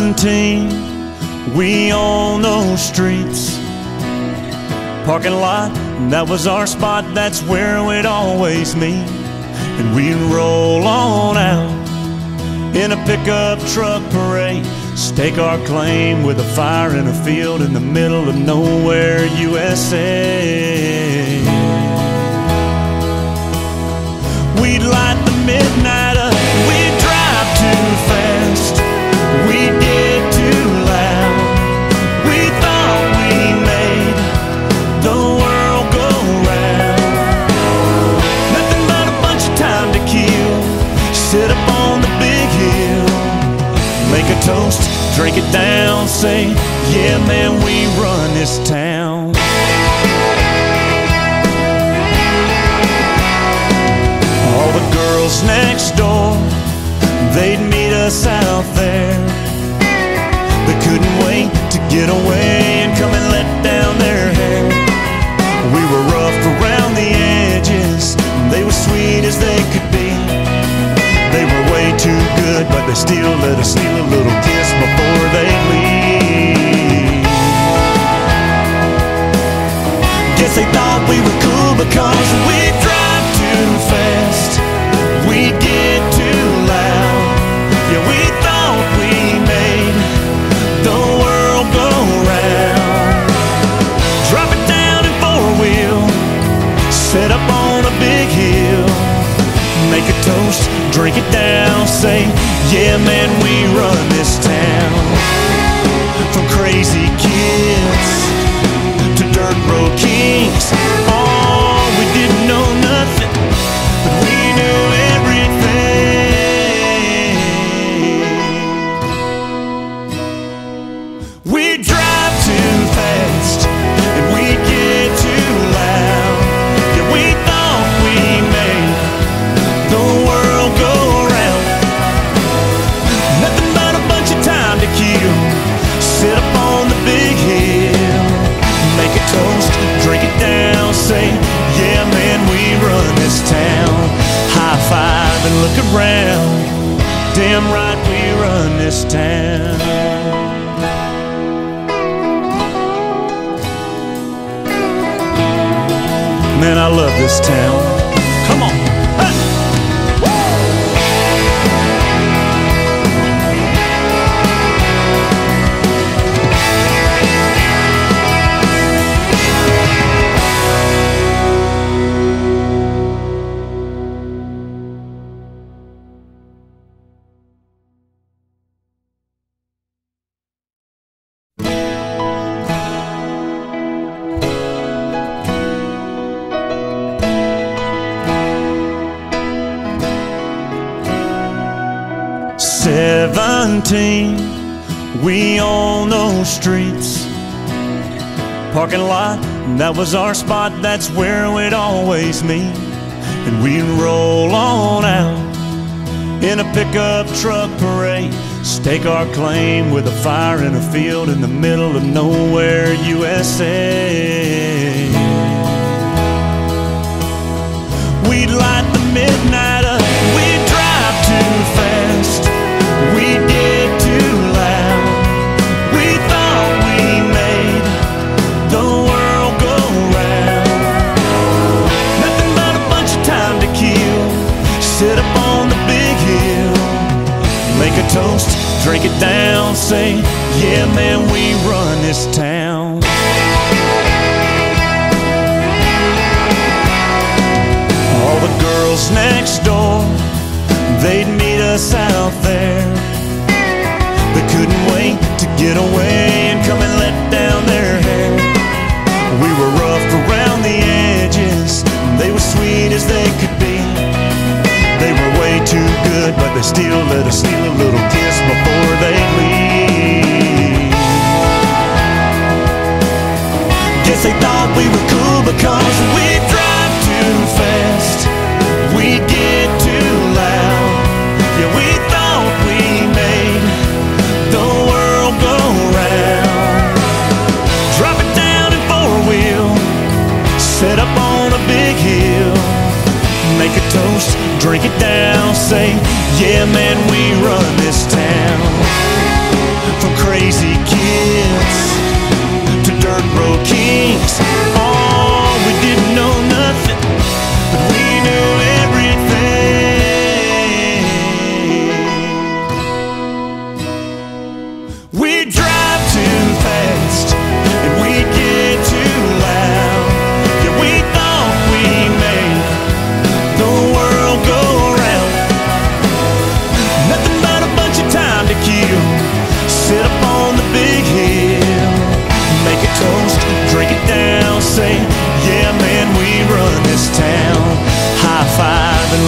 17, we own those streets. Parking lot, that was our spot, that's where we'd always meet. And we'd roll on out in a pickup truck parade, stake our claim with a fire in a field in the middle of nowhere, USA. We'd light the midnight up, we'd drive too fast, we'd get too loud. We thought we made the world go round. Nothing but a bunch of time to kill, sit up on the big hill, make a toast, drink it down, say, yeah man, we run this town. All the girls next door, they'd meet us out there. They couldn't wait to get away and come and let down their hair. We were rough around the edges, they were sweet as they could be. They were way too good, but they still let us steal a little kiss before they leave. Guess they thought we were cool because we drive too fast, we get too loud. Yeah, we thought we made the world go round. Drop it down in four-wheel, set up on a big hill, make a toast, drink it down, say, yeah man, we run this town. From crazy kids to dirt road kings, oh, we didn't know nothing, but we knew everything. We drive too fast and we get too loud. Yeah, we thought we made the world go round. Nothing but a bunch of time to kill, sit up on the big hill, make a toast, drink it down, say, yeah man, we run this town. High five and look around, damn right we run this town. Man, I love this town. Come on. Hey. 17, we own those streets. Parking lot, that was our spot, that's where we'd always meet. And we'd roll on out in a pickup truck parade, stake our claim with a fire in a field in the middle of nowhere, USA. We'd light the midnight up, we'd drive too fast, we'd get too loud. We thought we made the world go round. Nothing but a bunch of time to kill, sit up on the big hill, make a toast, drink it down, say, yeah man, we run this town. All the girls next door, they'd meet us out there. They couldn't wait to get away and come and let down their hair. We were rough around the edges, they were sweet as they could be. They were way too good, but they still let us steal a little kiss before they leave. Guess they thought we were cool because we drive too fast, we get too loud. Yeah, we thought we made the world go round. Drop it down in four-wheel, set up on a big hill, make a toast, drink it down, say, yeah man, we run this town.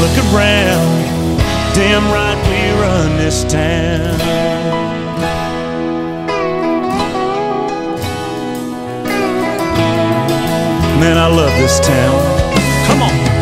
look around, damn right we run this town. Man, I love this town. Come on.